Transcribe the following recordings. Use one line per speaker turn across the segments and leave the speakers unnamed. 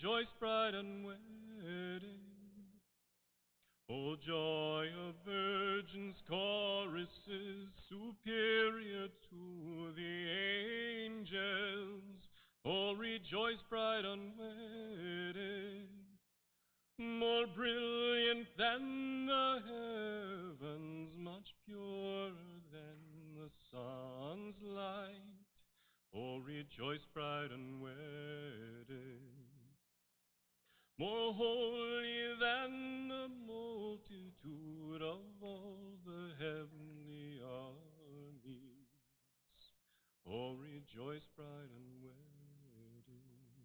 rejoice, bride unwedded. O joy of virgins' choruses, superior to the angels. O rejoice, bride unwedded. More brilliant than the heavens, much purer than the sun's light. O rejoice, bride unwedded. More holy than the multitude of all the heavenly armies. O rejoice, bride unwedded.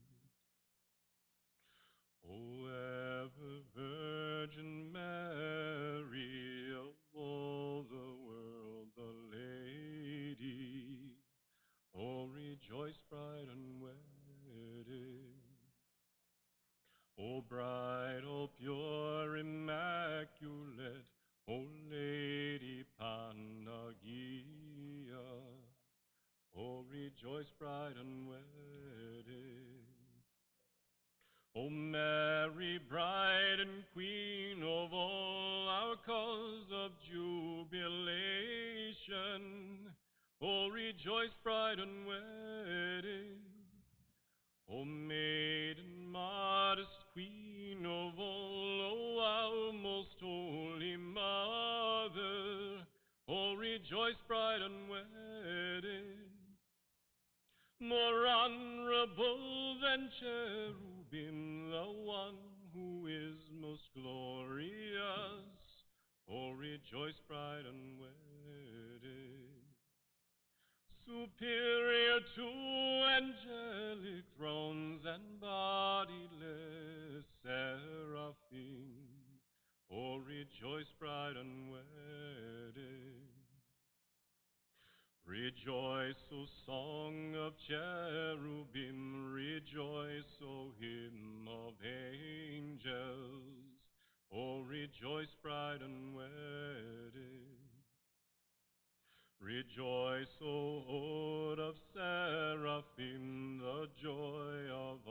O ever Virgin Mary, of all the world the Lady. O rejoice, bride unwedded. O bride, O pure, immaculate, O Lady Panagia. O rejoice, bride unwedded. O Mary, bride and queen of all our cause of jubilation. O rejoice, bride unwedded. O maiden, modest queen of all, O our most holy mother. O rejoice, bride unwedded. More honorable than cherubim, the one who is most glorious. O rejoice, bride unwedded. Superior to angelic thrones and bodiless seraphim. O rejoice, bride unwedded. Rejoice, O song of cherubim, rejoice, O hymn of angels. O rejoice, bride unwedded. Rejoice, O horde of seraphim, the joy of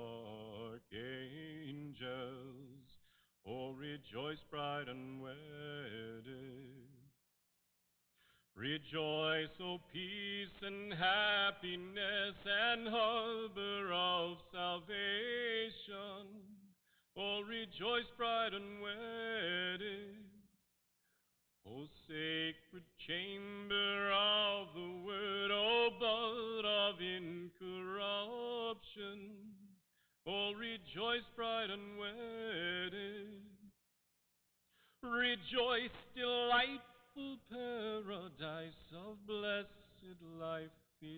archangels. O rejoice, bride unwedded. Rejoice, O peace and happiness and harbor of salvation. O rejoice, bride unwedded. O sacred chamber of the word, O bud of incorruption. O rejoice, bride unwedded. Rejoice, delightful paradise of blessed life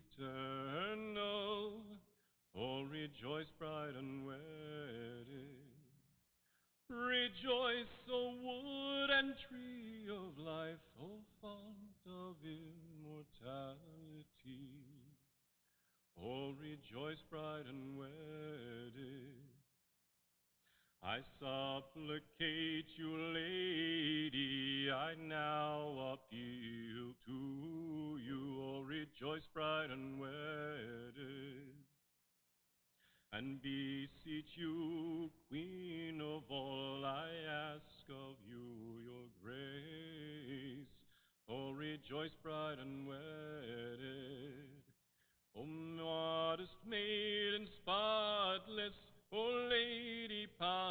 eternal. O rejoice, bride unwedded. Rejoice, O wood and tree of life, O fount of immortality. O rejoice, bride unwedded. I supplicate you, Lady, I now appeal to you. O rejoice, bride unwedded. And beseech you, Queen of all, I ask of you your grace. O rejoice, bride unwedded. O modest maiden, spotless, O Lady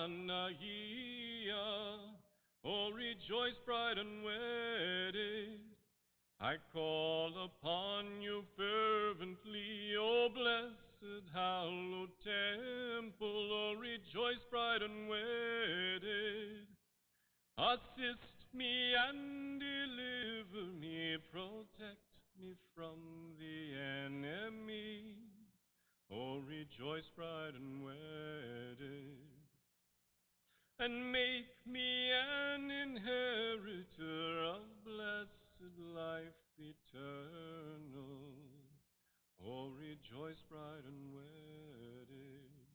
Panagia. O rejoice, bride unwedded. I call upon you fervently, O blessed hallowed temple. O rejoice, bride unwedded. Assist me and deliver me, protect me from the enemy. O rejoice, bride unwedded. And make me an inheritor of blessed life eternal. O rejoice, bride unwedded.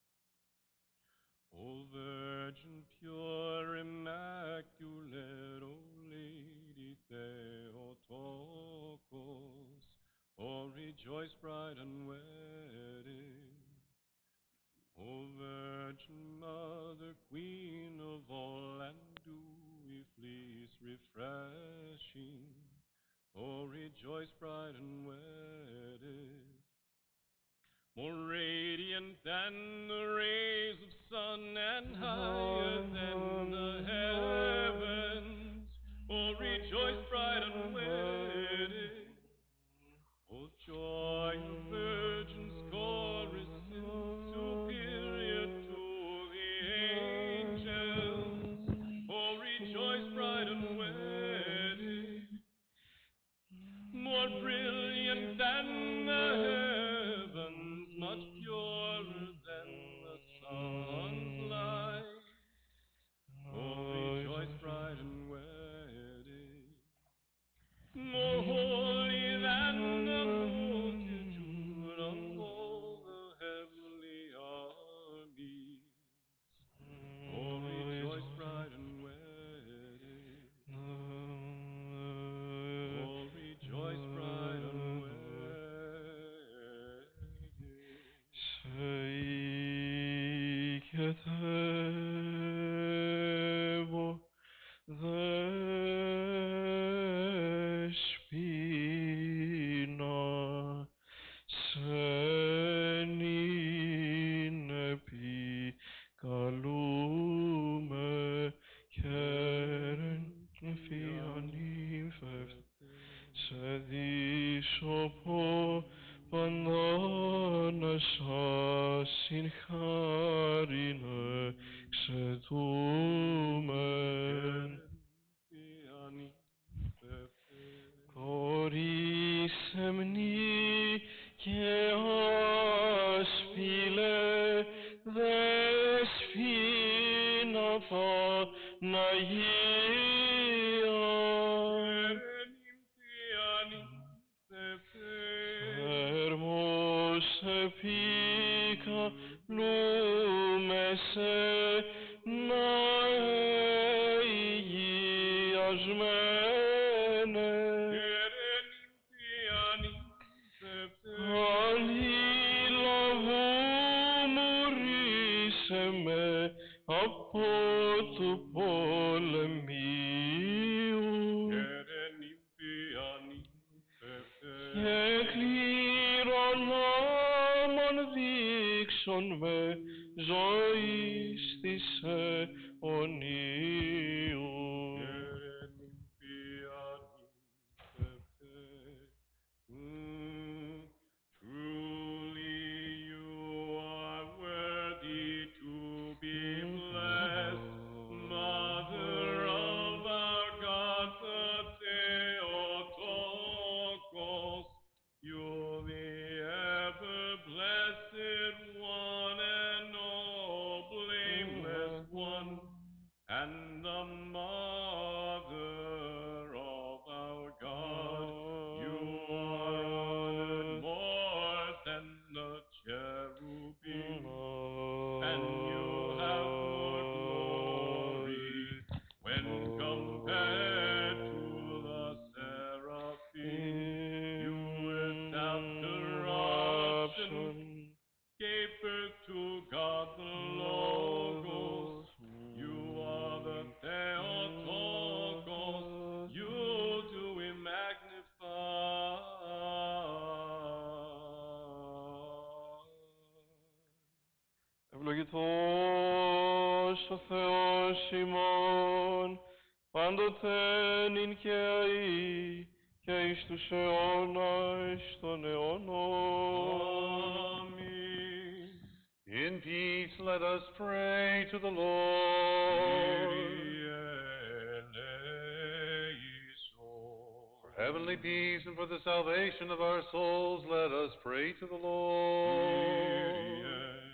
O Virgin pure, immaculate, O Lady Theotokos, O rejoice, bride unwedded. O Virgin Virgin Mother, Queen of all, and dewy fleece refreshing. Oh, rejoice, bride and wedded, more radiant than the rays of sun and higher than the heavens. Oh, rejoice, bride and wedded. Oh, joy of virgins, chorus superior to the angels. Oh, rejoice, bride and wedded, more brilliant than the heavens, much purer than the sun's light. Oh, rejoice, bride and wedded, more holy than the multitude of all the heavenly armies. Oh, rejoice, bride and wedded. Oh, rejoice, bride and
Despina senine calume keren fianim sedisopo pandanas asin charine xetumen Coris semni che aspile despina pa naia Hermos epica lume se naei asmene Anila vumoriseme apotu polemiu Eklira namon dixon me zois tise oniu
Truly you are worthy to be blessed, Mother of our God, the Theotokos, you the ever-blessed one and all blameless one, and the Mother of our God. You are honored more than the cherubim, and you have more glory when compared to the seraphim. You without corruption gave birth to God the Logos. You are the Theotokos. You do we magnify.
Ευλογητός ο Θεός ημών, πάντοτε νυν και αεί, και εις τους αιώνας των αιώνων.
Amen.
In peace, let us pray to the Lord. For heavenly peace and for the salvation of our souls, let us pray to the Lord.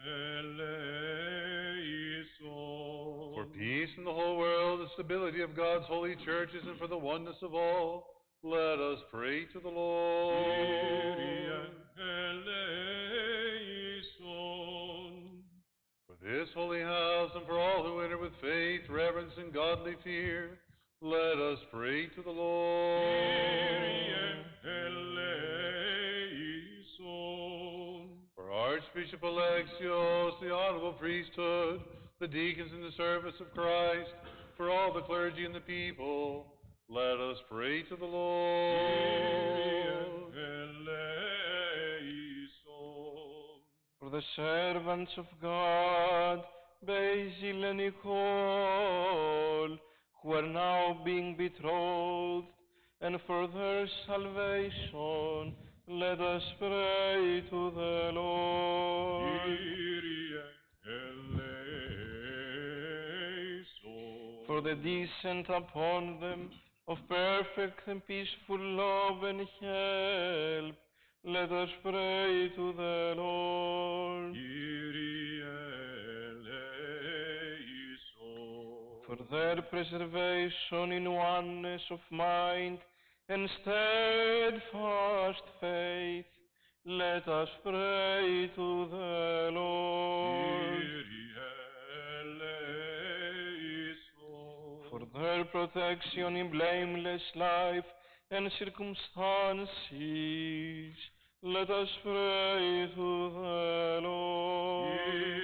For peace in the whole world, the stability of God's holy churches, and for the oneness of all, let us pray to the Lord. For this holy house, and for all who enter with faith, reverence, and godly fear, let us pray to the Lord. For our Archbishop Alexios, the honorable priesthood, the deacons in the service of Christ, for all the clergy and the people, let us pray to the Lord.
For the servants of God, Basil and Nicole, who are now being betrothed, and for their salvation, let us pray to the Lord. For the descent upon them of perfect and peaceful love and help, let us pray to the Lord. For their preservation in oneness of mind and steadfast faith, let us pray to the Lord. For their protection in blameless life and circumstances, let us pray to the Lord.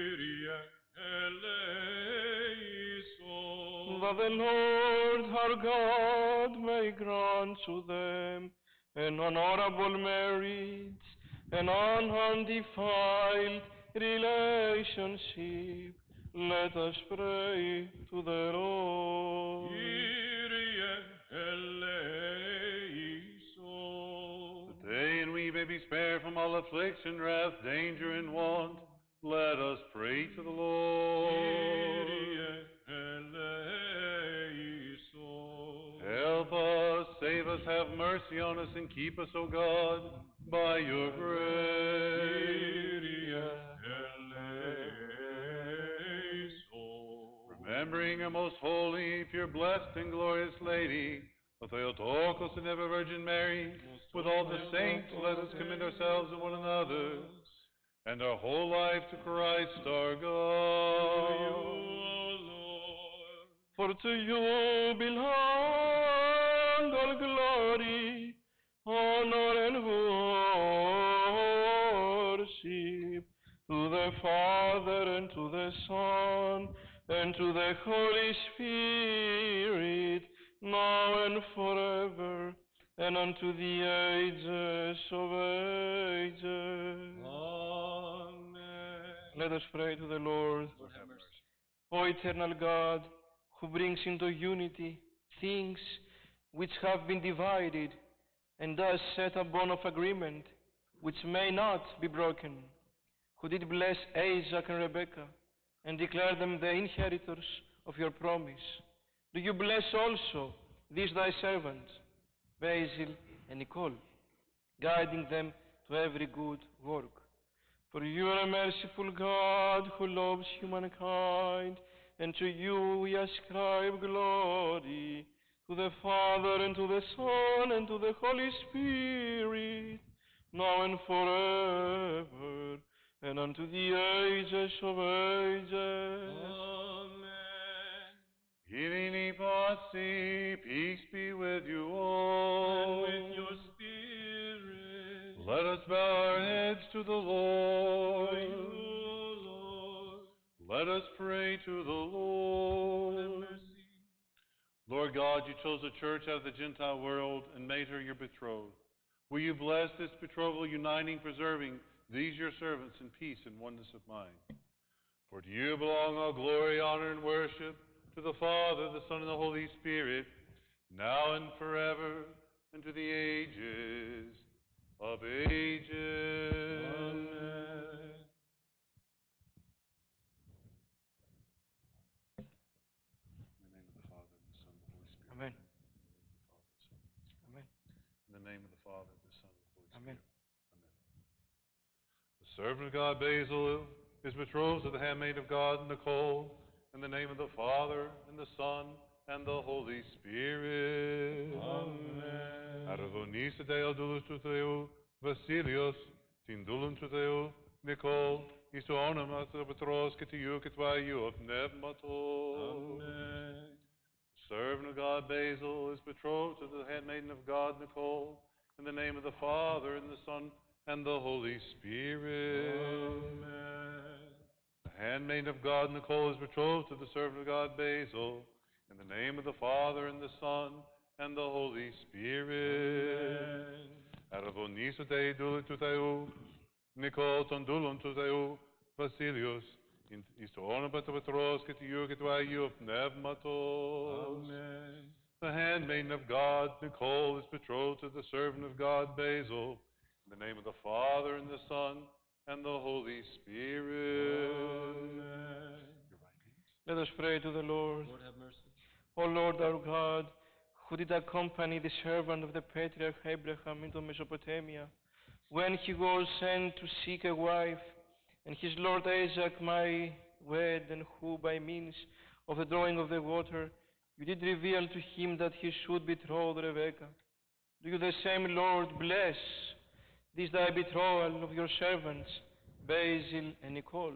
That the Lord our God may grant to them an honorable merit, an undefiled relationship. Let us pray to the Lord.
That they and we may be spared from all affliction, wrath, danger, and want, let us pray to the Lord. Help us, save us, have mercy on us, and keep us, O God, by your grace. Remembering our most holy, pure, blessed, and glorious Lady, the Theotokos and ever Virgin Mary, with all the saints, let us commit ourselves and one another, and our whole life to Christ our God.
For to you belong all glory, honor, and worship, to the Father, and to the Son, and to the Holy Spirit, now and forever, and unto the ages of ages.
Amen.
Let us pray to the Lord.
Lord have mercy.
O eternal God, who brings into unity things which have been divided, and thus set a bond of agreement which may not be broken, who did bless Isaac and Rebekah, and declare them the inheritors of your promise, do you bless also these thy servants, Basil and Nicole, guiding them to every good work. For you are a merciful God who loves humankind, and to you we ascribe glory, to the Father, and to the Son, and to the Holy Spirit, now and forever, and unto the ages of ages.
Amen.
Irene Pasi, peace be with you all.
And with your spirit.
Let us bow our heads to the Lord.
For you, Lord.
Let us pray to the Lord.
Have mercy.
Lord God, you chose a church out of the Gentile world and made her your betrothed. Will you bless this betrothal, uniting, preserving these your servants in peace and oneness of mind? For to you belong all glory, honor, and worship, to the Father, the Son, and the Holy Spirit, now and forever, and to the ages of ages.
Amen.
In the name of the Father, the Son, and the Holy Spirit.
Amen.
Amen. The servant of God, Basil, is betrothed to the handmaid of God, Nicole, in the name of the Father, and the Son, and the Holy Spirit.
Amen.
Aragonisa Deo Dulus to Theu, Vasilios, Tindulum to Theu, Nicole, Isto onomas the Petros, Ketiyu, Ketwayu of Nebmato.
Amen.
Servant of God, Basil, is betrothed to the handmaiden of God, Nicole, in the name of the Father, and the Son, and the Holy Spirit.
Amen.
handmaid of God, Nicole, is betrothed to the servant of God, Basil, in the name of the Father, and the Son, and the Holy Spirit. Arvonisu te idulu tu teu, Nicole tondulum tu teu, Vasilius, isto onopat patros, ket you, ket you, pneumatos.
Amen.
The handmaiden of God, Nicole, is betrothed to the servant of God, Basil, in the name of the Father, and the Son, and the Holy Spirit.
Amen.
Let us pray to the Lord.
Lord have mercy.
O Lord our God, who did accompany the servant of the patriarch Abraham into Mesopotamia, when he was sent to seek a wife, and his Lord Isaac might wed, and who by means of the drawing of the water, you did reveal to him that he should betroth Rebekah. Do you the same, Lord, bless this thy betrothal of your servants, Basil and Nicole,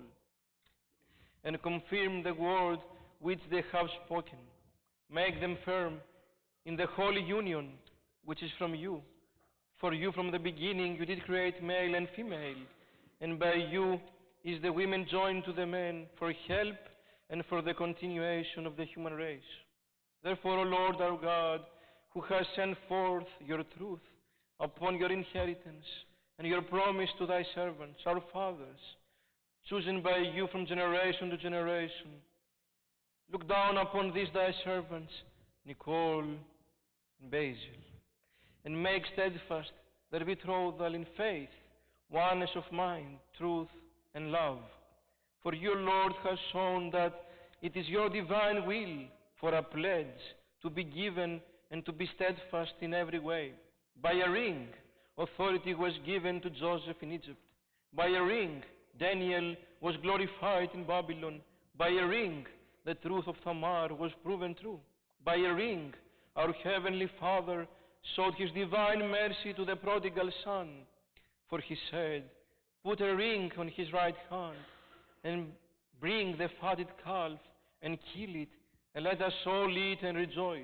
and confirm the word which they have spoken. Make them firm in the holy union which is from you. For you from the beginning you did create male and female, and by you is the women joined to the men for help and for the continuation of the human race. Therefore, O Lord our God, who has sent forth your truth upon your inheritance and your promise to thy servants, our fathers, chosen by you from generation to generation, look down upon these thy servants, Nicole and Basil, and make steadfast their betrothal in faith, oneness of mind, truth, and love. For your Lord has shown that it is your divine will for a pledge to be given and to be steadfast in every way. By a ring, authority was given to Joseph in Egypt. By a ring, Daniel was glorified in Babylon. By a ring, the truth of Tamar was proven true. By a ring, our Heavenly Father showed his divine mercy to the prodigal son. For he said, put a ring on his right hand, and bring the fatted calf, and kill it, and let us all eat and rejoice.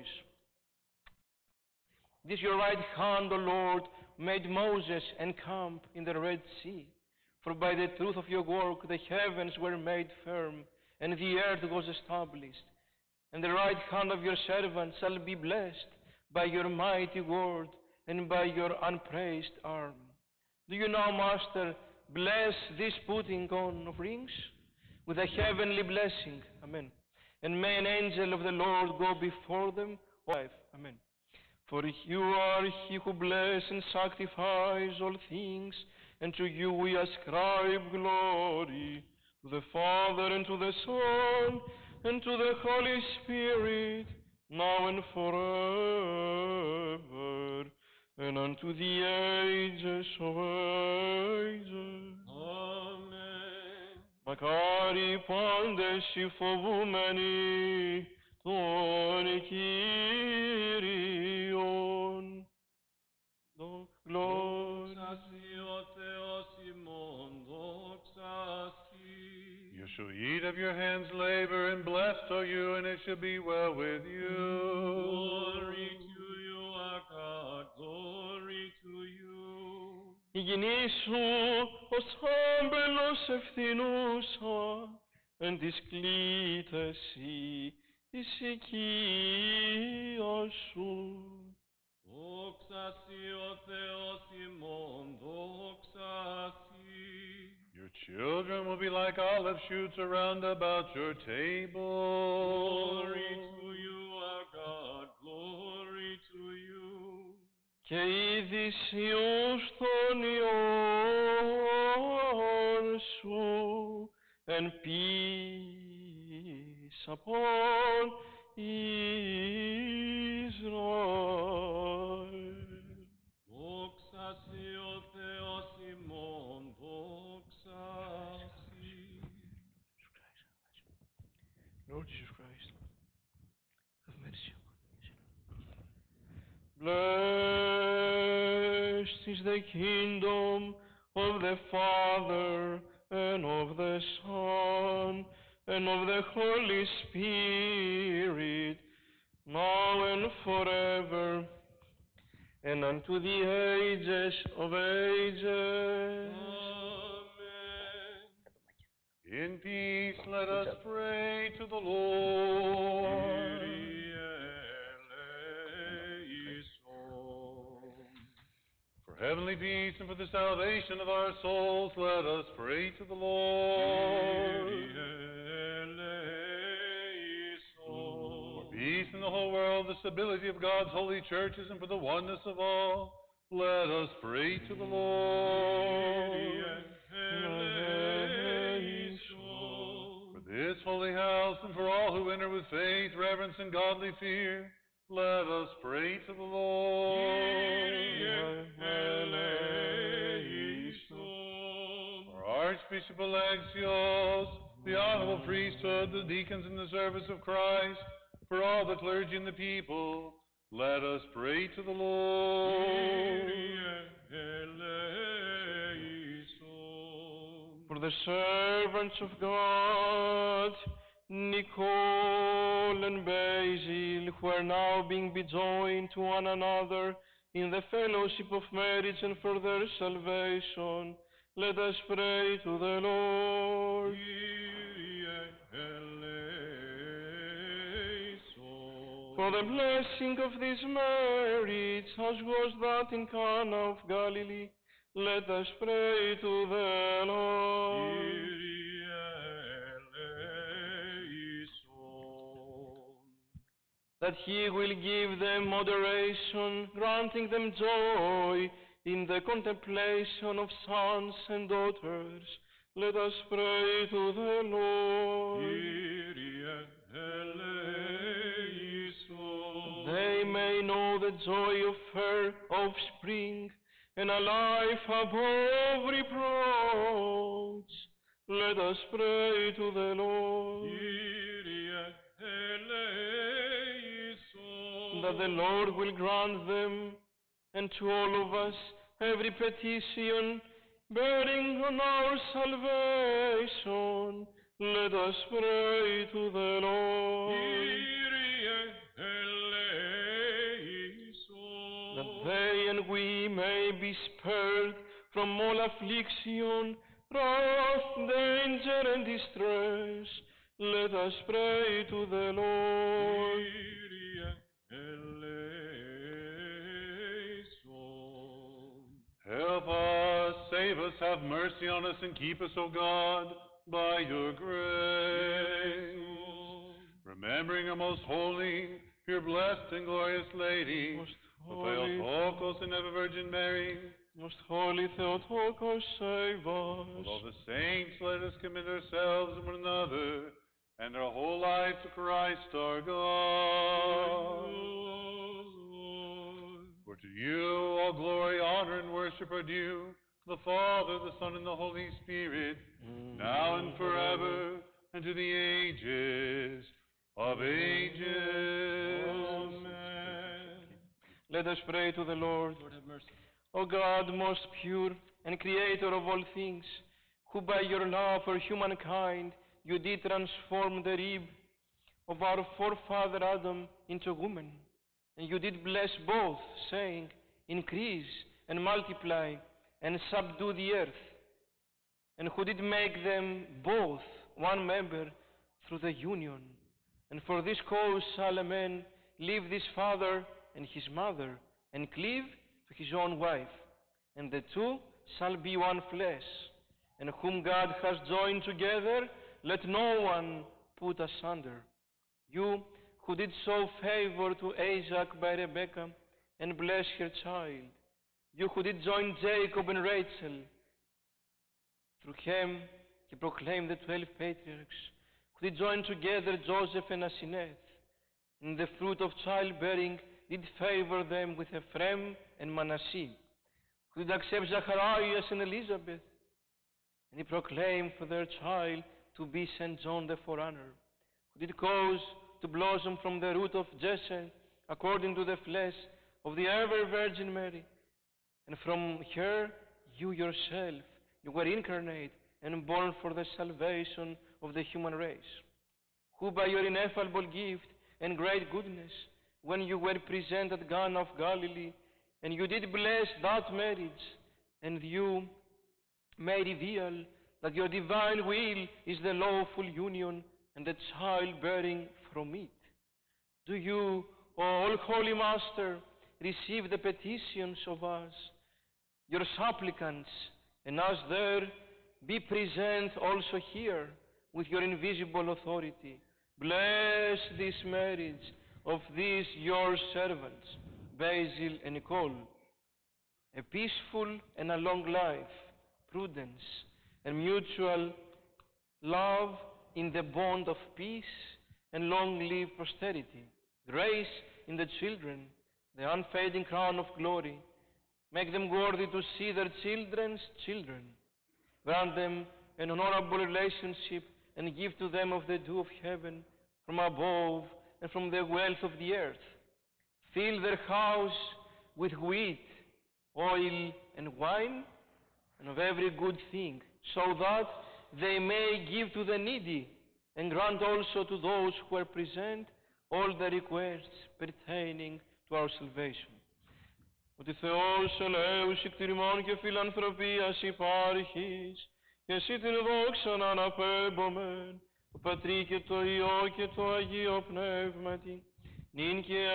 This your right hand, O Lord, made Moses encamp in the Red Sea. For by the truth of your work the heavens were made firm, and the earth was established. And the right hand of your servant shall be blessed by your mighty word and by your unpraised arm. Do you now, Master, bless this putting on of rings with a heavenly blessing? Amen. And may an angel of the Lord go before them all life. Amen. For you are he who blesses and sanctifies all things, and to you we ascribe glory, to the Father and to the Son and to the Holy Spirit, now and forever, and unto the ages of ages.
Amen.
Μακάρι πάντες οι φοβούμενοι τον Κύριον.
Δόξα σοι ο Θεός ημών, δόξα σοι.
You shall eat of your hands' labor, and blessed are you, and it shall be well with you.
Glory to you, our God, glory to you.
Η γυνή σου ως άμπελος ευθυνούσα, εν της κλήτεση της οικίας σου.
Δόξα σοι ο Θεός ημών, δόξα σοι.
Your children will be like olive shoots around about your table.
Glory to you, our God, glory to you.
Και είδης Υιούς των Υιών σου, εν πεις απόν Ισραήλ.
Δόξα σοι ο Θεός ημών, δόξα σοι.
Lord Jesus Christ, have mercy upon me. Blessed is the kingdom of the Father, and of the Son, and of the Holy Spirit, now and forever, and unto the ages of ages.
Amen.
In In peace, let us pray to the Lord. For heavenly peace and for the salvation of our souls, let us pray to the Lord. For peace in the whole world, the stability of God's holy churches, and for the oneness of all, let us pray to the Lord. For this holy house and for all who enter with faith, reverence, and godly fear, let us pray to the Lord. For Archbishop Alexios, the honorable priesthood, the deacons in the service of Christ, for all the clergy and the people, let us pray to the Lord.
For the servants of God, Nicole and Basil, who are now being bejoined to one another in the fellowship of marriage, and for their salvation, let us pray to the Lord. For the blessing of this marriage, as was that in Cana of Galilee, let us pray to the Lord. That He will give them moderation, granting them joy in the contemplation of sons and daughters. Let us pray to the Lord. They may know the joy of her offspring, and a life above reproach. Let us pray to the Lord. That the Lord will grant them, and to all of us, every petition bearing on our salvation. Let us pray to the Lord. That they and we may be spared from all affliction, wrath, danger, and distress. Let us pray to the Lord.
Help us, save us, have mercy on us, and keep us, O God, by your grace. Remembering our most holy, pure, blessed, and glorious Lady, the Theotokos and ever Virgin Mary,
Most holy Theotokos, save us.
with all the saints, let us commit ourselves and one another, and our whole life to Christ our God. For to you all glory, honor, and worship are due, the Father, the Son, and the Holy Spirit, now and forever, and to the ages of ages.
Amen. Let us pray to the Lord.
Lord, have mercy.
O God, most pure and creator of all things, who by your love for humankind you did transform the rib of our forefather Adam into woman, and you did bless both, saying, increase and multiply and subdue the earth, and who did make them both one member through the union. And for this cause shall a man leave his father and his mother, and cleave to his own wife, and the two shall be one flesh. And whom God has joined together, let no one put asunder. You who did show favor to Isaac by Rebekah, and bless her child, you who did join Jacob and Rachel, through him he proclaimed the 12 patriarchs, who did join together Joseph and Asenath, and the fruit of childbearing did favor them with Ephraim and Manasseh, who did accept Zacharias and Elizabeth, and he proclaimed for their child to be St. John the Forerunner, who did cause to blossom from the root of Jesse, according to the flesh of the ever Virgin Mary. And from her, you yourself, you were incarnate and born for the salvation of the human race, who by your ineffable gift and great goodness, when you were present at Cana of Galilee, and you did bless that marriage, and you may reveal that your divine will is the lawful union and the childbearing from it. Do you, O all-holy Master, receive the petitions of us, your supplicants, and as there, be present also here with your invisible authority. Bless this marriage of these your servants, Basil and Nicole, a peaceful and a long life, prudence, and mutual love in the bond of peace and long-lived posterity, grace in the children, the unfading crown of glory. Make them worthy to see their children's children. Grant them an honorable relationship and give to them of the dew of heaven from above and from the wealth of the earth. Fill their house with wheat, oil, and wine, and of every good thing, so that they may give to the needy, and grant also to those who are present all the requests pertaining to our salvation. Ότι Θεός ελέους εκτιμών και φιλανθρωπίας υπάρχεις, και εσύ την δόξα να αναπέμπομεν, το Πατρί και το Υιό και το Αγίο Πνεύματι, νυν και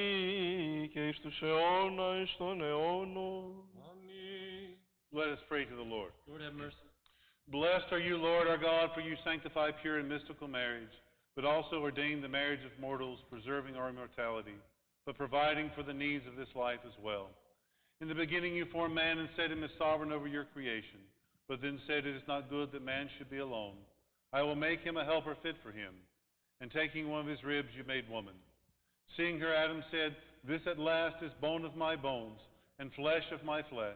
αεί και εις τους αιώνας των αιώνων.
Amen.
Let us pray to the Lord.
Lord, have mercy.
Blessed are you, Lord our God, for you sanctify pure and mystical marriage, but also ordain the marriage of mortals, preserving our immortality, but providing for the needs of this life as well. In the beginning you formed man and set him as sovereign over your creation, but then said, it is not good that man should be alone. I will make him a helper fit for him. And taking one of his ribs, you made woman. Seeing her, Adam said, this at last is bone of my bones, and flesh of my flesh.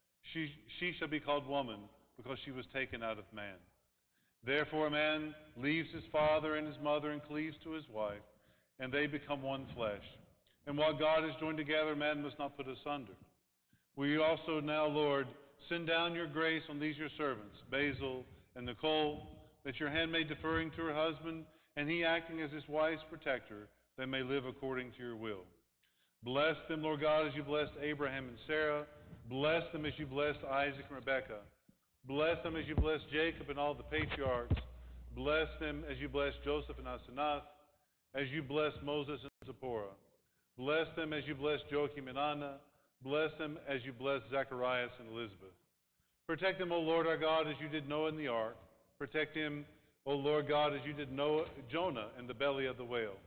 She shall be called woman, because she was taken out of man. Therefore a man leaves his father and his mother and cleaves to his wife, and they become one flesh. And what God has joined together, man must not put asunder. Will you also now, Lord, send down your grace on these your servants, Basil and Nicole, that your handmaid deferring to her husband, and he acting as his wife's protector, they may live according to your will. Bless them, Lord God, as you blessed Abraham and Sarah. Bless them as you blessed Isaac and Rebekah. Bless them as you blessed Jacob and all the patriarchs. Bless them as you blessed Joseph and Asenath, as you blessed Moses and Zipporah. Bless them as you blessed Joachim and Anna. Bless them as you blessed Zacharias and Elizabeth. Protect them, O Lord our God, as you did Noah in the ark. Protect him, O Lord God, as you did Jonah in the belly of the whale.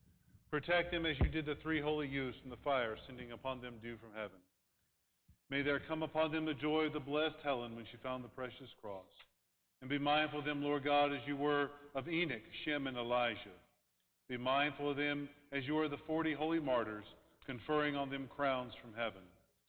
Protect him as you did the three holy youths in the fire, sending upon them dew from heaven. May there come upon them the joy of the blessed Helen when she found the precious cross. And be mindful of them, Lord God, as you were of Enoch, Shem, and Elijah. Be mindful of them as you were the 40 holy martyrs, conferring on them crowns from heaven.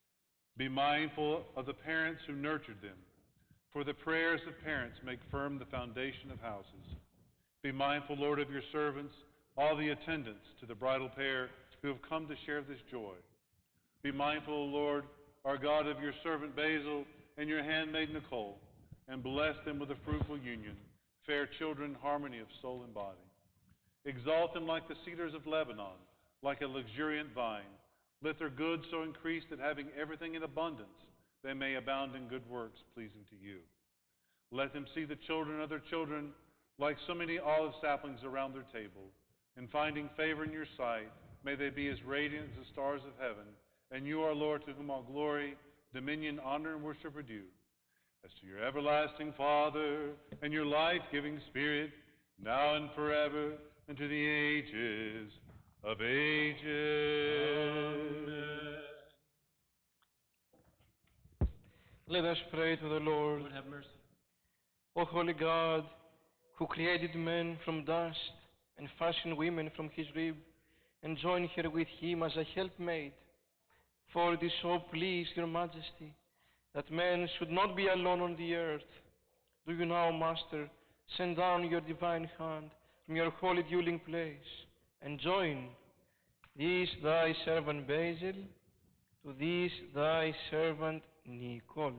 Be mindful of the parents who nurtured them, for the prayers of parents make firm the foundation of houses. Be mindful, Lord, of your servants, all the attendants to the bridal pair who have come to share this joy. Be mindful, O Lord, our God, of your servant Basil and your handmaid Nicole, and bless them with a fruitful union, fair children, harmony of soul and body. Exalt them like the cedars of Lebanon, like a luxuriant vine. Let their goods so increase that, having everything in abundance, they may abound in good works pleasing to you. Let them see the children of their children like so many olive saplings around their table, and finding favor in your sight, may they be as radiant as the stars of heaven, and you, our Lord, to whom all glory, dominion, honor, and worship are due, as to your everlasting Father and your life-giving Spirit, now and forever, and to the ages of ages.
Amen.
Let us pray to the Lord.
Lord, have mercy.
O holy God, who created man from dust and fashioned women from his rib, and joined her with him as a helpmate, for it is so pleased your majesty that man should not be alone on the earth. Do you now, Master, send down your divine hand from your holy dwelling place, and join this thy servant Basil to this thy servant Nicole.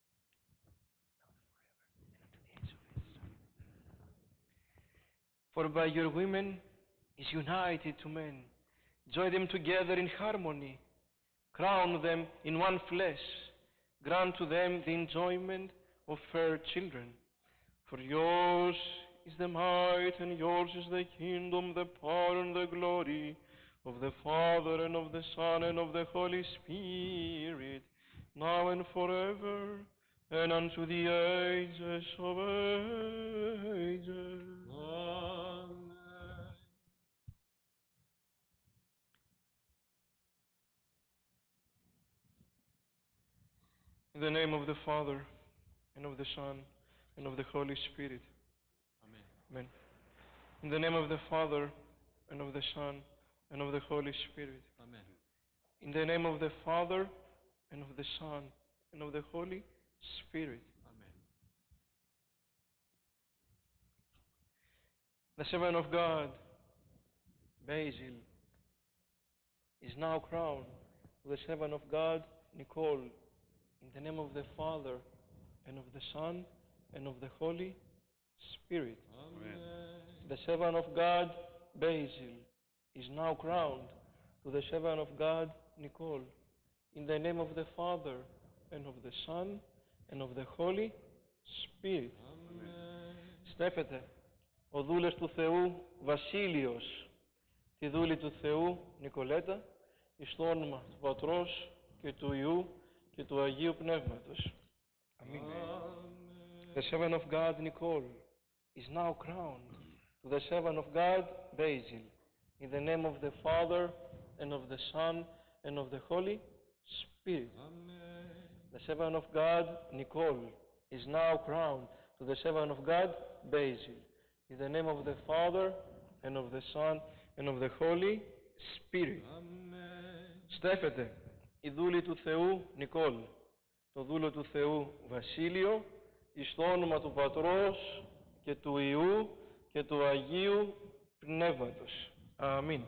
For by your women is united to men. Join them together in harmony. Crown them in one flesh. Grant to them the enjoyment of fair children. For yours is the might, and yours is the kingdom, the power, and the glory of the Father, and of the Son, and of the Holy Spirit, now and forever, and unto the ages of ages.
Amen.
In the name of the Father, and of the Son, and of the Holy Spirit.
Amen.
Amen. In the name of the Father, and of the Son, and of the Holy Spirit.
Amen.
In the name of the Father, and of the Son, and of the Holy Spirit.
Amen.
The servant of God, Basil, is now crowned the servant of God, Nicole, in the name of the Father, and of the Son, and of the Holy Spirit.
Amen.
The servant of God, Basil, is now crowned to the servant of God, Nicole, in the name of the Father, and of the Son, and of the Holy Spirit. Στέφεται ο δούλος του Θεού Βασίλειος, τη δούλη του Θεού Νικολέτα, εις το όνομα του Πατρός και του Υιού και του Αγίου Πνεύματος. Αμήν. The servant of God Nicole is now crowned to the servant of God Basil, in the name of the Father, and of the Son, and of the Holy Spirit. The servant of God Nicole is now crowned to the servant of God Basil, in the name of the Father, and of the Son, and of the Holy Spirit. Στέφεται η δούλη του Θεού Νικόλ, το δούλο του Θεού Βασίλειο, εις το όνομα του Πατρός και του Υιού και του Αγίου Πνεύματος. Αμήν.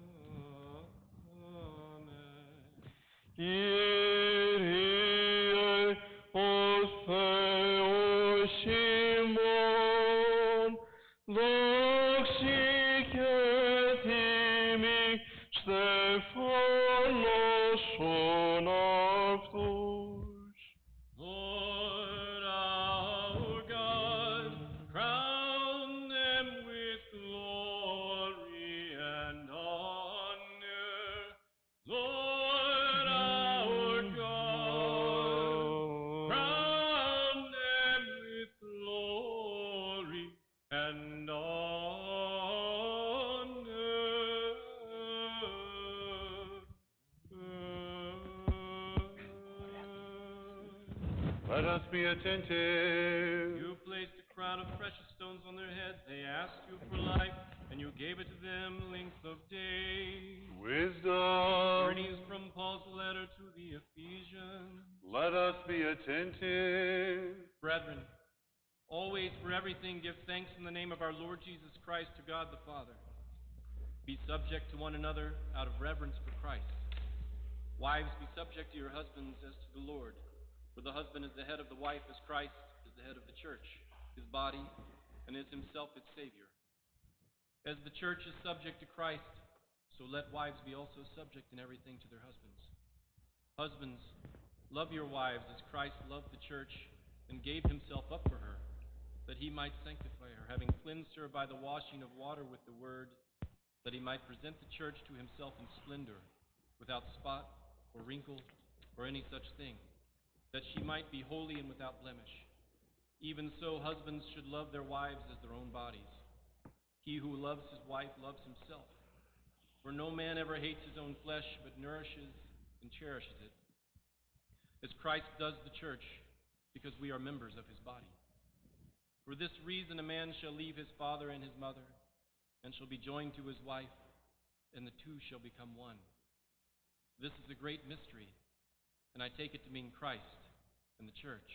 Κύριε ο Θεός ημών, δόξη και τιμή στεφάνωσον αυτούς.
Lord our God, crown them with glory and honor. Lord our God, crown them with glory and honor.
Let us be attentive.
You placed a crown of precious stones on their heads. They asked you for life, and you gave it to them length of days.
Wisdom.
Greetings from Paul's letter to the Ephesians.
Let us be attentive.
Brethren, always for everything give thanks in the name of our Lord Jesus Christ to God the Father. Be subject to one another out of reverence for Christ. Wives, be subject to your husbands as to the Lord. For the husband is the head of the wife, as Christ is the head of the church, his body, and is himself its Savior. As the church is subject to Christ, so let wives be also subject in everything to their husbands. Husbands, love your wives as Christ loved the church and gave himself up for her, that he might sanctify her, having cleansed her by the washing of water with the word, that he might present the church to himself in splendor, without spot or wrinkle or any such thing, that she might be holy and without blemish. Even so, husbands should love their wives as their own bodies. He who loves his wife loves himself. For no man ever hates his own flesh, but nourishes and cherishes it, as Christ does the church, because we are members of his body. For this reason a man shall leave his father and his mother, and shall be joined to his wife, and the two shall become one. This is a great mystery, and I take it to mean Christ and the church.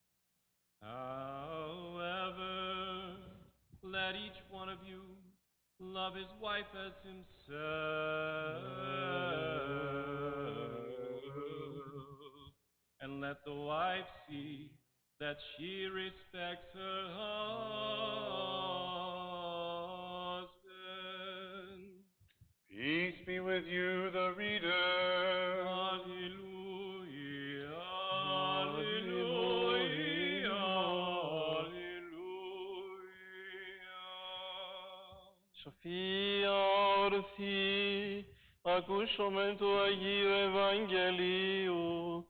However, let each one of you love his wife as himself, and let the wife see that she respects her husband.
Peace be with you, the reader.
Alleluia, alleluia, alleluia.
σοφία ορθή, ακούσομεν του Αγίου Ευαγγελίου,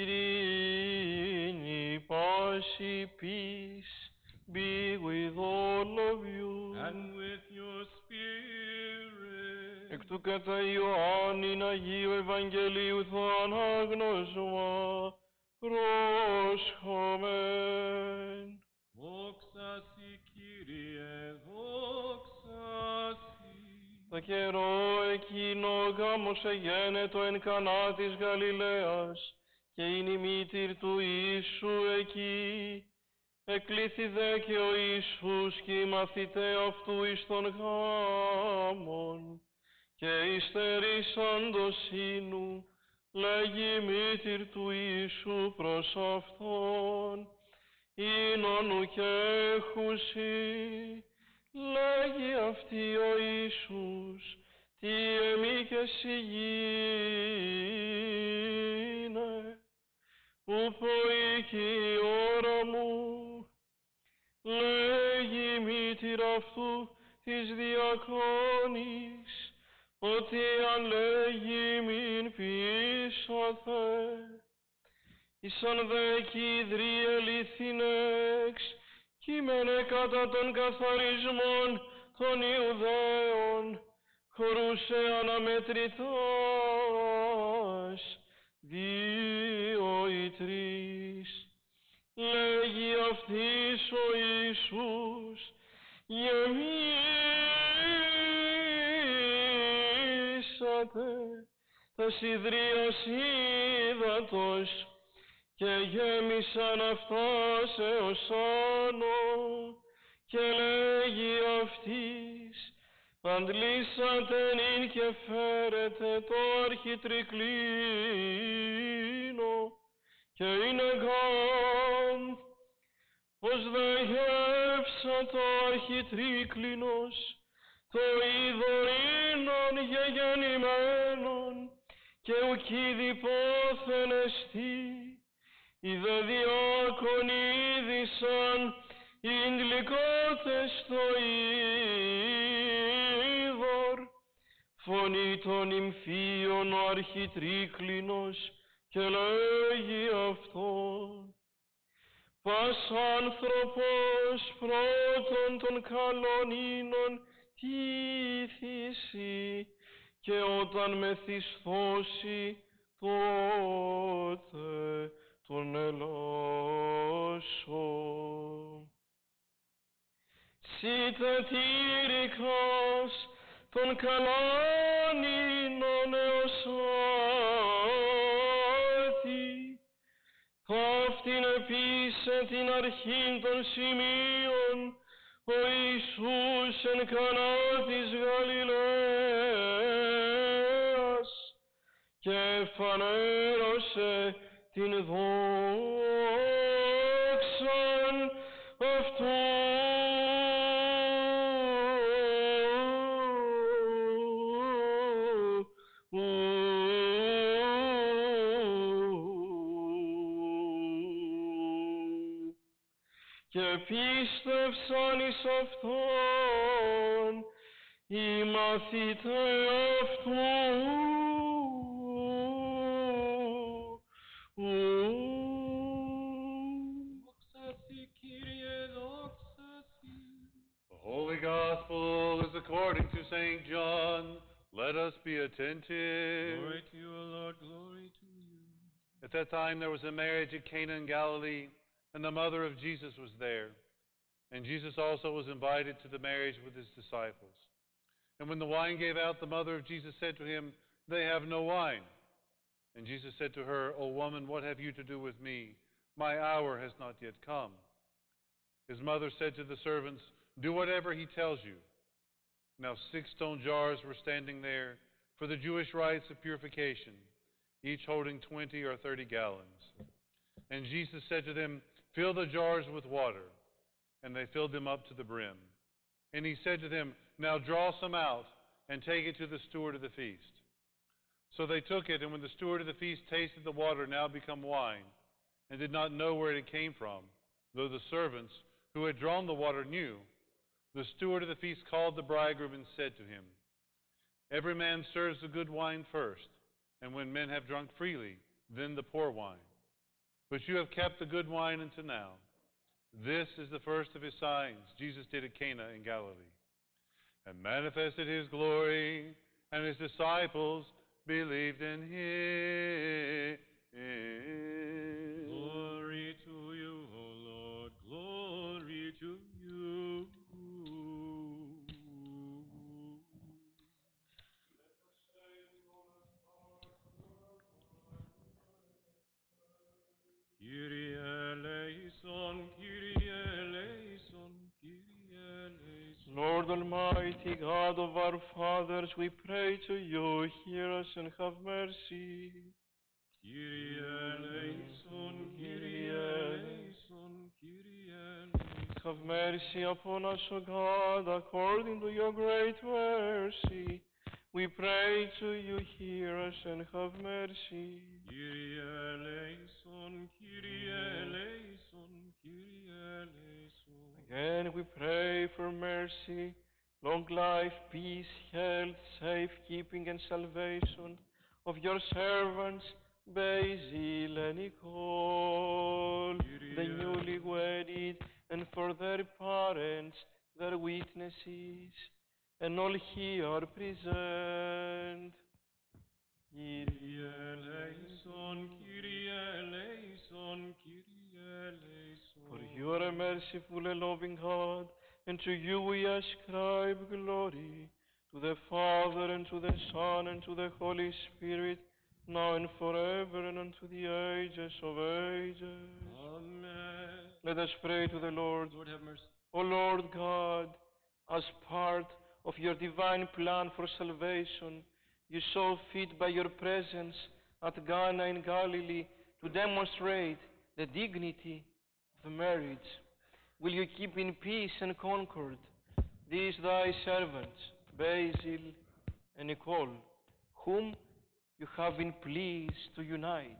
ειρήνη, πάση, peace, be with all of you.
And with your spirit.
Εκ του κατά Ιωάννην Αγίου Ευαγγελίου το ανάγνωσμα, πρόσχομεν.
Δόξα σοι, Κύριε, δόξα σοι.
Το καιρό εκείνο γάμος εγένετο εν Κανά της Γαλιλαίας, και είναι η μήτηρ του Ιησού εκεί. Εκλήθη δε και ο Ιησούς και οι μαθηταί αυτού εις τον γάμον, και υστερήσαντος ίνου, λέγει η μήτηρ του Ιησού προς αυτόν, «Ίνον ουκ έχουσι», λέγει αυτή ο Ιησούς, «τι εμεί και σοι γίνε, ου ποίκει η ώρα μου», λέγει η μήτηρ αυτού της διακόνης, ότι αν λέγει μην ποιήσατε. Ήσαν δε εκεί ιδρύε λιθινέξ, κείμενε κατά των καθαρισμών των Ιουδαίων, χωρούσε αναμετρητάς, 2 ή 3. Λέγει αυτής ο Ιησούς, γεμίσατε τα σιδρίας ύδατος, και γέμισαν αυτά σε ως άνω, και λέγει αυτής, αντλήσατε νυν και φέρετε το αρχιτρικλίνο, και είναι γάμ, ως δε γεύσα το αρχιτρίκλινος, το ειδωρίνον γεγεννημένον, και ουκ ήδη πόθεν εστί, οι δε διάκονοι είδησαν, ειν γλυκότες το είδωρ, φωνή των νυμφίων ο αρχιτρίκλινος, και λέγει αυτόν, πας άνθρωπος πρώτον των καλών ίνων τήθησι, και όταν μεθυσθώσει τότε τον ελάσω. Σήτε τήρικας των καλών ίνων έως άτι, αυτήν επίσε την αρχήν των σημείων, ο Ιησούς εν Κανά της Γαλιλαίας, και φανέρωσε την δόξαν αυτού. Και πίστευσαν εις αυτόν οι μαθηταί αυτού.
Δόξα σοι, Κύριε, δόξα σοι.
The Holy Gospel is according to St. John. Let us be attentive.
Glory to you, O Lord, glory to you.
At that time there was a marriage at Cana in Galilee, and the mother of Jesus was there. And Jesus also was invited to the marriage with his disciples. And when the wine gave out, the mother of Jesus said to him, "They have no wine." And Jesus said to her, "O woman, what have you to do with me? My hour has not yet come." His mother said to the servants, "Do whatever he tells you." Now 6 stone jars were standing there for the Jewish rites of purification, each holding 20 or 30 gallons. And Jesus said to them, "Fill the jars with water." And they filled them up to the brim. And he said to them, "Now draw some out and take it to the steward of the feast." So they took it, and when the steward of the feast tasted the water now become wine, and did not know where it came from, though the servants who had drawn the water knew, The steward of the feast called the bridegroom and said to him, Every man serves the good wine first, and when men have drunk freely, then the poor wine. But you have kept the good wine until now. This is the first of his signs Jesus did at Cana in Galilee, and manifested his glory, and his disciples believed in him.
Glory to you, O Lord, glory to you. Kyrie eleison, Kyrie eleison, Kyrie eleison.
Lord Almighty, God of our fathers, we pray to you, hear us and have mercy.
Kyrie eleison, Kyrie eleison, Kyrie eleison.
Have mercy upon us, O God, according to your great mercy. We pray to you, hear us and have mercy.
Kyrie eleison, Kyrie eleison, Kyrie eleison.
Again we pray for mercy, long life, peace, health, safekeeping and salvation of your servants, Basil and Nicole, the newly wedded, and for their parents, their witnesses, and all here present.
Kyrie eleison, Kyrie eleison, Kyrie eleison.
For you are a merciful and loving God, and to you we ascribe glory, to the Father, and to the Son, and to the Holy Spirit, now and forever, and unto the ages of ages.
Amen.
Let us pray to the Lord.
Lord, have mercy.
O Lord God, as part of your divine plan for salvation, you saw fit by your presence at Cana in Galilee to demonstrate the dignity of the marriage. Will you keep in peace and concord these thy servants, Basil and Nicole, whom you have been pleased to unite?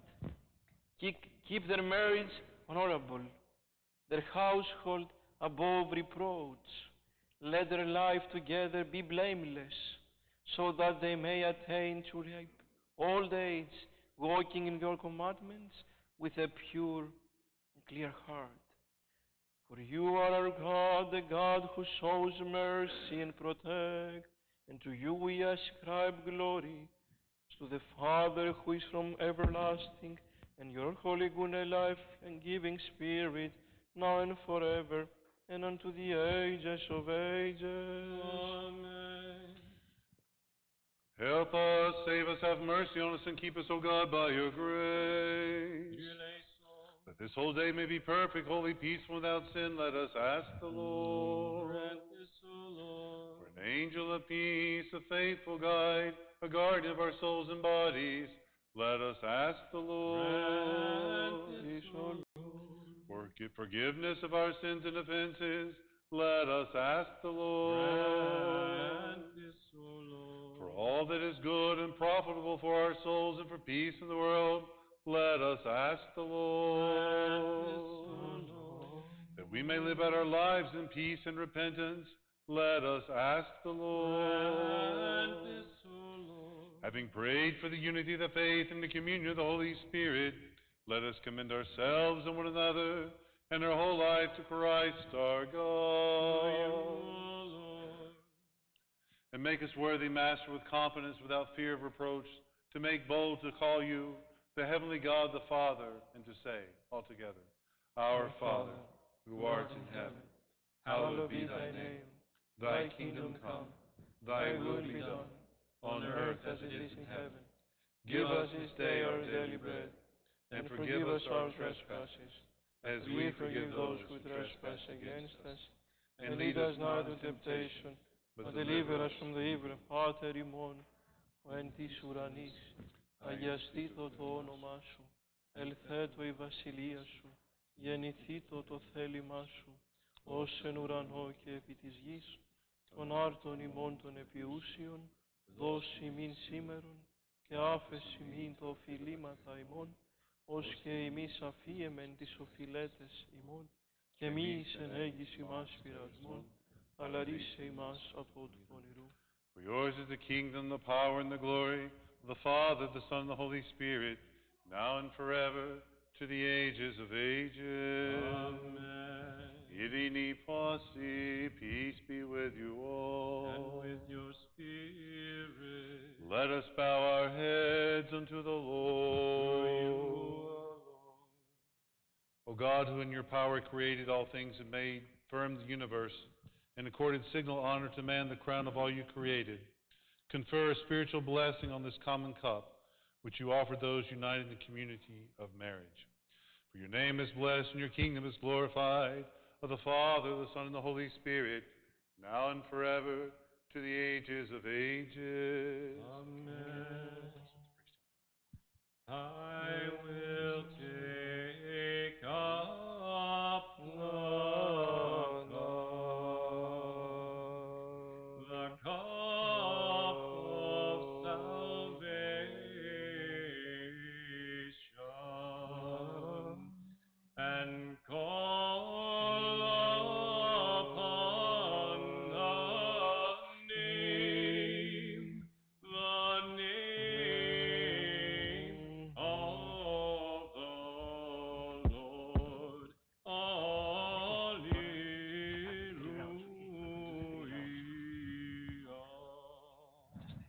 Keep their marriage honorable, their household above reproach. Let their life together be blameless, so that they may attain to ripe old age, walking in your commandments with a pure and clear heart. For you are our God, the God who shows mercy and protects, and to you we ascribe glory, to the Father who is from everlasting, and your holy good and life and giving Spirit, now and forever, and unto the ages of ages.
Amen.
Help us, save us, have mercy on us, and keep us, O God, by your grace.
Kyrie eleison.
That this whole day may be perfect, holy, peaceful, without sin, let us ask the Lord.
Grant this, O Lord.
For an angel of peace, a faithful guide, a guardian of our souls and bodies, let us ask the Lord.
Grant this, O Lord.
For forgiveness of our sins and offenses, let us ask the Lord.
Grant this, O Lord.
For all that is good and profitable for our souls and for peace in the world, let us ask the Lord. That we may live out our lives in peace and repentance, let us ask the Lord.
Grant this, O Lord.
Having prayed for the unity of the faith and the communion of the Holy Spirit, let us commend ourselves and one another and our whole life to Christ our
To you,
God.
O Lord.
And make us worthy, Master, with confidence, without fear of reproach, to make bold to call you the heavenly God the Father, and to say altogether, Our Father, who art in heaven, hallowed be thy name. Thy kingdom come, thy will be done, on earth as it is in heaven. Give us this day our daily bread, and forgive us our trespasses, as we forgive those who trespass against us.
And lead us not into temptation, but deliver us from the evil. Pater ημών, ο εν της ουρανής, αγιαστήτω το όνομά σου, ελθέτω η βασιλεία σου, γεννηθήτω το θέλημά σου, ως εν ουρανό και επί της γης, των άρτων ημών των επιούσιων, δώσ' ημίν σήμερον, και άφεση ημίν το οφειλήματα ημών, ως και εμείς αφίεμεν τις οφειλέτες ημών, και μη εις εν έγγις ημάς πειρασμόν, αλλά ρίσε ημάς από του πονηρού.
For yours is the kingdom, the power, and the glory of the Father, the Son, and the Holy Spirit, now and forever, to the ages of ages.
Amen.
Irene Pasi, peace be with you all.
And with your spirit.
Let us bow our heads unto the Lord. O God, who in your power created all things and made firm the universe, and accorded signal honor to man, the crown of all you created, confer a spiritual blessing on this common cup, which you offer those united in the community of marriage. For your name is blessed, and your kingdom is glorified, of the Father, the Son, and the Holy Spirit, now and forever, to the ages of ages.
Amen. I will take up the cup of salvation and call upon the name of the Lord. Alleluia.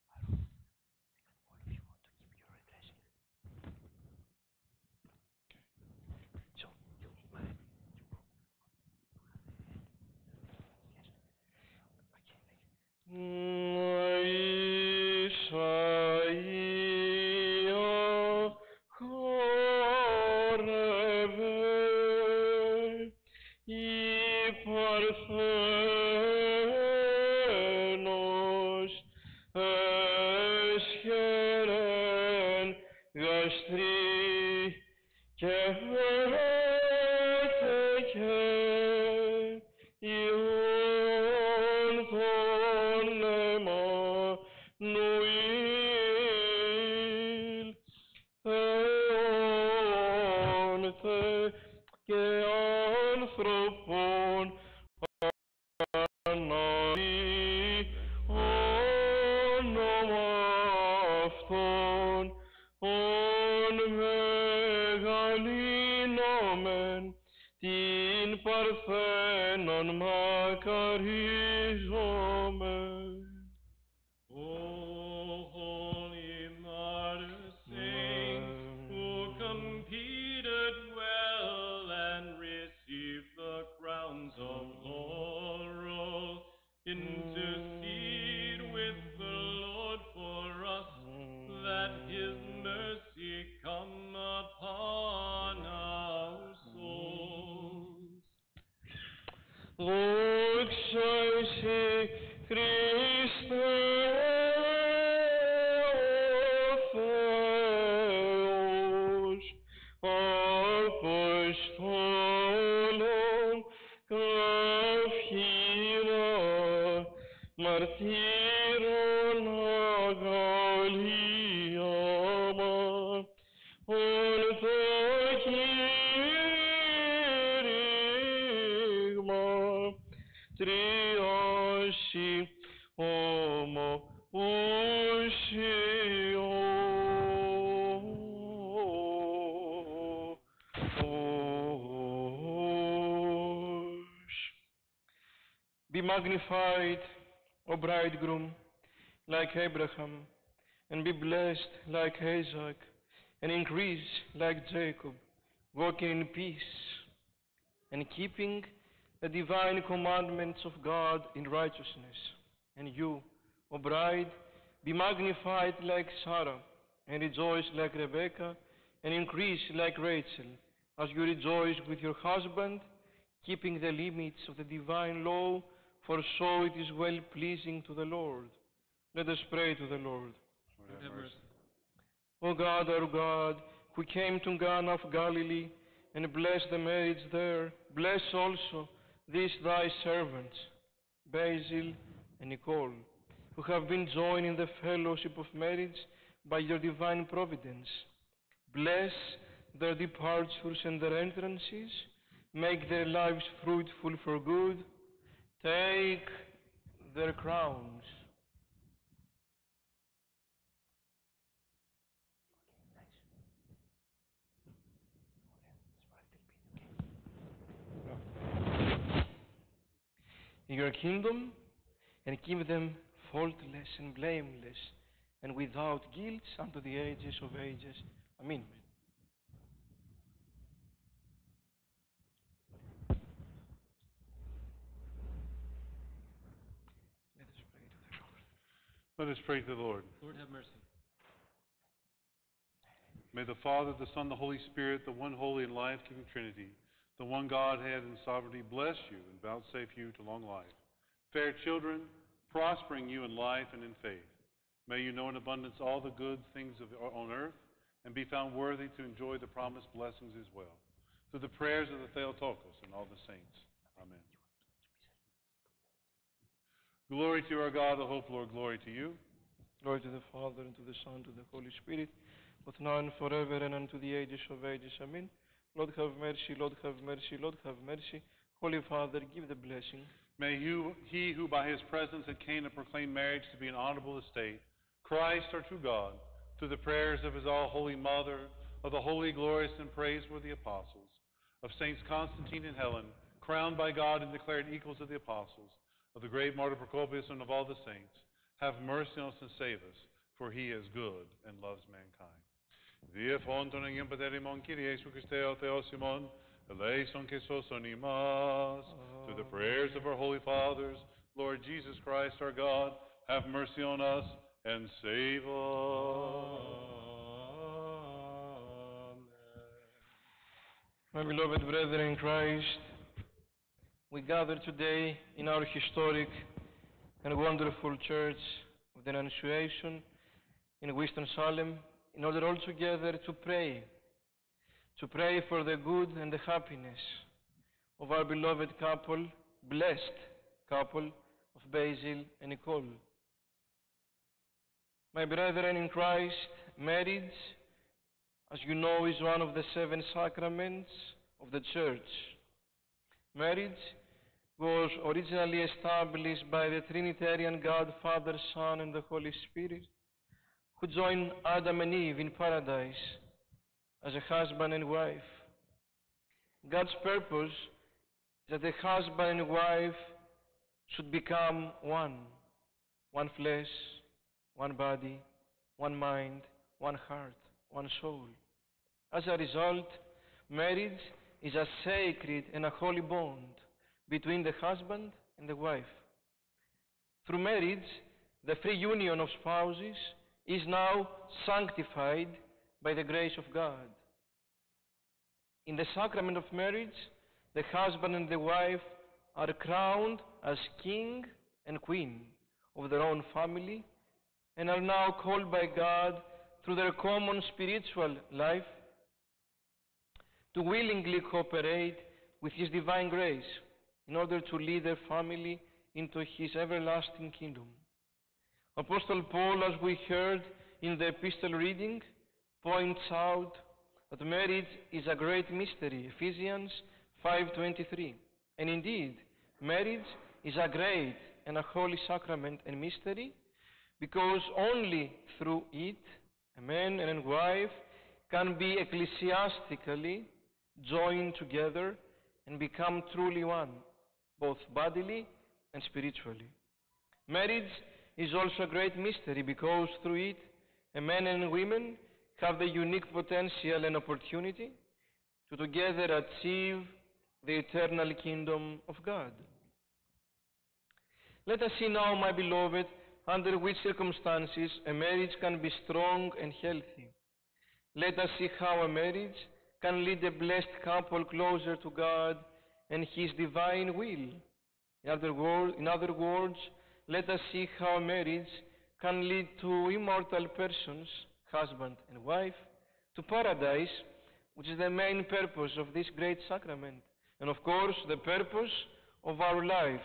Isaia χόρευε η Παρθένος έσχερεν γαστρή και βρέθηκε ιόν τον Εμμανουήλ Θεόν Θε και άνθρωπον αναλύει όνομα αυτόν ον μεγαλύνομεν την Παρθένον μακαρίζομεν.
O holy martyr saints, who competed well and received the crowns of laurel, intercede with the Lord for us, that his mercy come upon our souls.
Δόξα εσύ, Χριστέ, ο Θεός, Αποστόλων, καυχήρα, μαρτύρων αγαλίαμα, ον το κήρυγμα, τριάσι ομοούσιος. Be magnified, O bridegroom, like Abraham, and be blessed like Isaac, and increase like Jacob, walking in peace, and keeping the divine commandments of God in righteousness. And you, O bride, be magnified like Sarah, and rejoice like Rebekah, and increase like Rachel, as you rejoice with your husband, keeping the limits of the divine law, for so it is well-pleasing to the Lord. Let us pray to the Lord.
Lord,
Have mercy.
O God, our God, who came to Cana of Galilee and blessed the marriage there, bless also these thy servants, Basil and Nicole, who have been joined in the fellowship of marriage by your divine providence. Bless their departures and their entrances, make their lives fruitful for good, take their crowns. In your kingdom, and keep them faultless and blameless, and without guilt unto the ages of ages. Amen. Let us pray to the Lord.
Let us pray to the Lord.
Lord, have mercy.
May the Father, the Son, the Holy Spirit, the one holy and life-giving Trinity, the one Godhead in sovereignty, bless you and vouchsafe you to long life. Fair children, prospering you in life and in faith. May you know in abundance all the good things on earth, and be found worthy to enjoy the promised blessings as well. Through the prayers of the Theotokos and all the saints. Amen. Glory to our God, the hope, Lord, glory to you.
Glory to the Father, and to the Son, and to the Holy Spirit, both now and forever, and unto the ages of ages. Amen. Lord have mercy, Lord have mercy, Lord have mercy. Holy Father, give the blessing.
May he who by his presence at Cana proclaimed marriage to be an honorable estate, Christ our true God, through the prayers of his all-holy Mother, of the holy, glorious, and praiseworthy apostles, of Saints Constantine and Helen, crowned by God and declared equals of the apostles, of the great martyr Procopius and of all the saints, have mercy on us and save us, for he is good and loves mankind. Via fonton en paterimon Kyrie Jesu Christe o Theos Simon, eleison que soson imas. Through the prayers of our holy fathers, Lord Jesus Christ our God, have mercy on us and save us.
My beloved brethren in Christ, we gather today in our historic and wonderful church of the Annunciation in Winston-Salem in order all together to pray for the good and the happiness of our beloved couple, blessed couple of Basil and Nicole. My brethren in Christ, marriage, as you know, is one of the 7 sacraments of the Church. Marriage was originally established by the Trinitarian God, Father, Son, and the Holy Spirit, who joined Adam and Eve in paradise as a husband and wife. God's purpose is that the husband and wife should become one flesh, one body, one mind, one heart, one soul. As a result, marriage is a sacred and a holy bond between the husband and the wife. Through marriage, the free union of spouses is now sanctified by the grace of God. In the sacrament of marriage, the husband and the wife are crowned as king and queen of their own family and are now called by God through their common spiritual life to willingly cooperate with His divine grace in order to lead their family into His everlasting kingdom. Apostle Paul, as we heard in the epistle reading, points out that marriage is a great mystery, Ephesians 5:23. And indeed, marriage is a great and a holy sacrament and mystery, because only through it a man and a wife can be ecclesiastically joined together and become truly one, both bodily and spiritually. Marriage is also a great mystery because through it a man and women have the unique potential and opportunity to together achieve the eternal kingdom of God. Let us see now, my beloved, under which circumstances a marriage can be strong and healthy. Let us see how a marriage can lead a blessed couple closer to God and His divine will. In other words, let us see how marriage can lead two immortal persons, husband and wife, to paradise, which is the main purpose of this great sacrament, and of course the purpose of our life.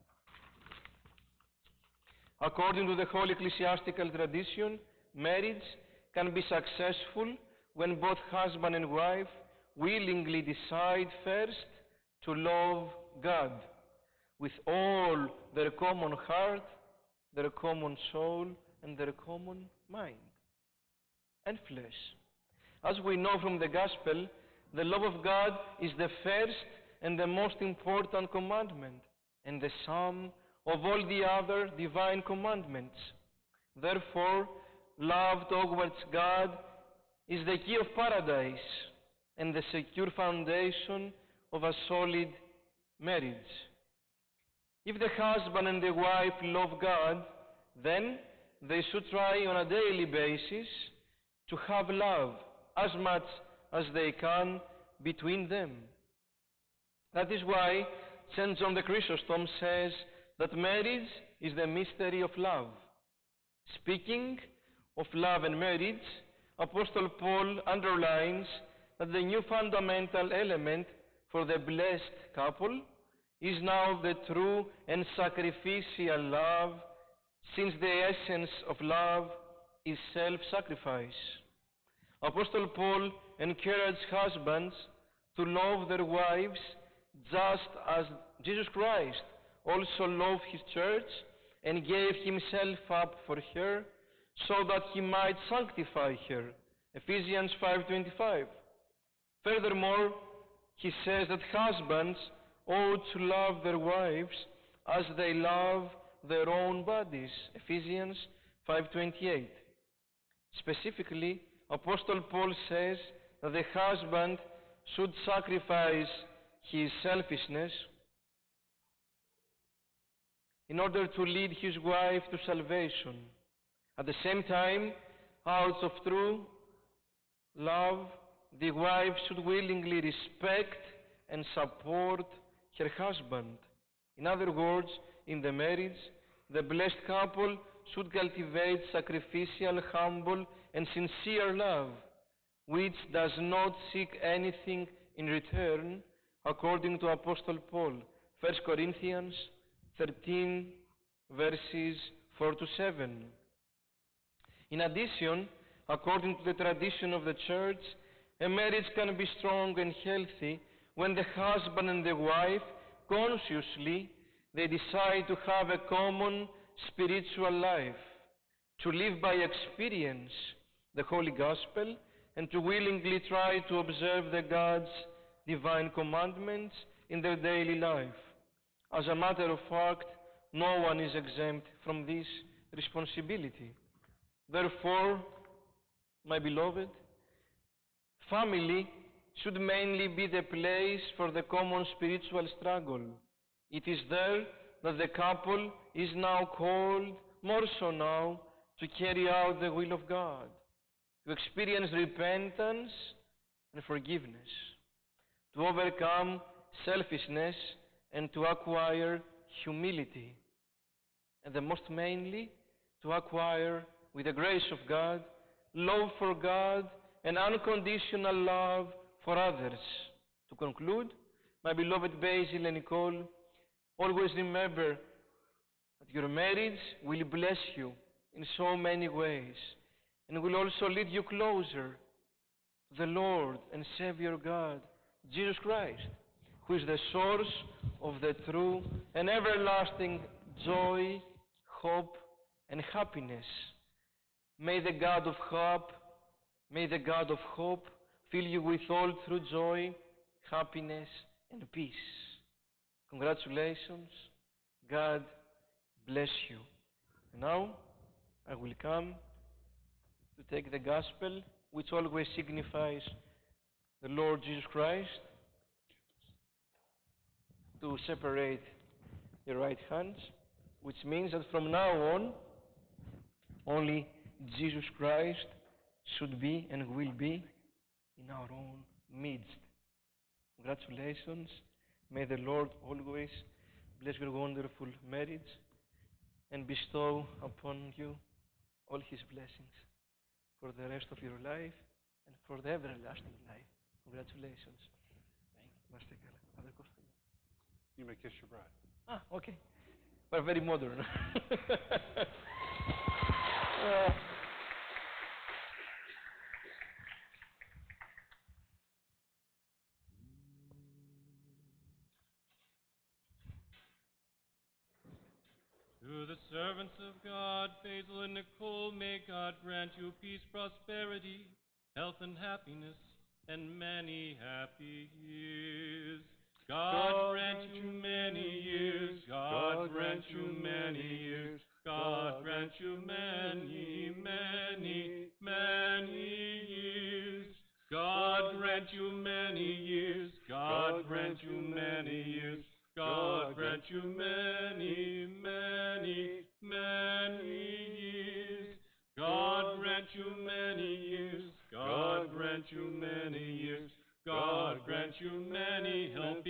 According to the whole ecclesiastical tradition, marriage can be successful when both husband and wife willingly decide first to love God, with all their common heart, their common soul, and their common mind and flesh. As we know from the Gospel, the love of God is the first and the most important commandment, and the sum of all the other divine commandments. Therefore, love towards God is the key of paradise and the secure foundation of a solid marriage. If the husband and the wife love God, then they should try on a daily basis to have love as much as they can between them. That is why St. John the Chrysostom says that marriage is the mystery of love. Speaking of love and marriage, Apostle Paul underlines that the new fundamental element for the blessed couple is now the true and sacrificial love, since the essence of love is self-sacrifice. Apostle Paul encouraged husbands to love their wives just as Jesus Christ also loved his church and gave himself up for her so that he might sanctify her. Ephesians 5:25. Furthermore, he says that husbands ought to love their wives as they love their own bodies. Ephesians 5:28. Specifically, Apostle Paul says that the husband should sacrifice his selfishness in order to lead his wife to salvation. At the same time, out of true love, the wife should willingly respect and support her husband. In other words, in the marriage, the blessed couple should cultivate sacrificial, humble, and sincere love, which does not seek anything in return, according to Apostle Paul, 1 Corinthians 13, verses 4-7. In addition, according to the tradition of the Church, a marriage can be strong and healthy when the husband and the wife consciously they decide to have a common spiritual life, to live by experience the Holy Gospel, and to willingly try to observe the God's divine commandments in their daily life. As a matter of fact, no one is exempt from this responsibility. Therefore, my beloved, family should mainly be the place for the common spiritual struggle. It is there that the couple is now called, more so now, to carry out the will of God, to experience repentance and forgiveness, to overcome selfishness and to acquire humility, and the most mainly to acquire, with the grace of God, love for God and unconditional love for others. To conclude, my beloved Basil and Nicole, always remember that your marriage will bless you in so many ways and will also lead you closer to the Lord and Savior God, Jesus Christ, who is the source of the true and everlasting joy, hope, and happiness. May the God of hope fill you with all true joy, happiness, and peace. Congratulations. God bless you. And now, I will come to take the gospel, which always signifies the Lord Jesus Christ, to separate your right hands, which means that from now on, only Jesus Christ should be and will be in our own midst. Congratulations. May the Lord always bless your wonderful marriage and bestow upon you all His blessings for the rest of your life and for the everlasting life. Congratulations. Thank you.
You may kiss your bride.
Ah, okay. We're very modern.
To the servants of God, Basil and Nicole, may God grant you peace, prosperity, health, and happiness, and many happy years. God grant you many years. God grant you many years. God grant you many, many, many years. God grant you many years. God grant you many years. God grant you many, many, many years. God grant you many years. God grant you many years. God grant you many healthy